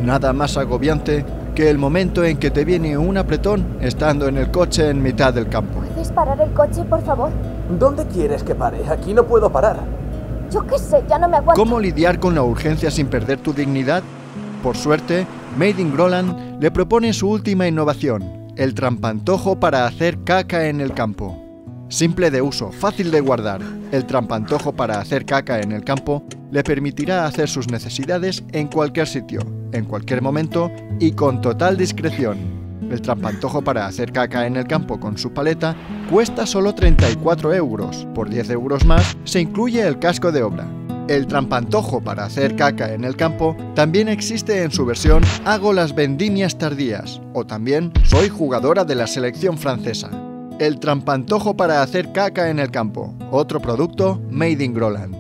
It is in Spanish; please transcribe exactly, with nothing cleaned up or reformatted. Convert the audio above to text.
Nada más agobiante que el momento en que te viene un apretón estando en el coche en mitad del campo. ¿Puedes parar el coche, por favor? ¿Dónde quieres que pare? Aquí no puedo parar. Yo qué sé, ya no me aguanto. ¿Cómo lidiar con la urgencia sin perder tu dignidad? Por suerte, Made in Groland le propone su última innovación, el trampantojo para hacer caca en el campo. Simple de uso, fácil de guardar, el trampantojo para hacer caca en el campo le permitirá hacer sus necesidades en cualquier sitio, en cualquier momento y con total discreción. El trampantojo para hacer caca en el campo con su paleta cuesta solo treinta y cuatro euros. Por diez euros más se incluye el casco de obra. El trampantojo para hacer caca en el campo también existe en su versión Hago las vendimias tardías o también Soy jugadora de la selección francesa. El trampantojo para hacer caca en el campo, otro producto Made in Groland.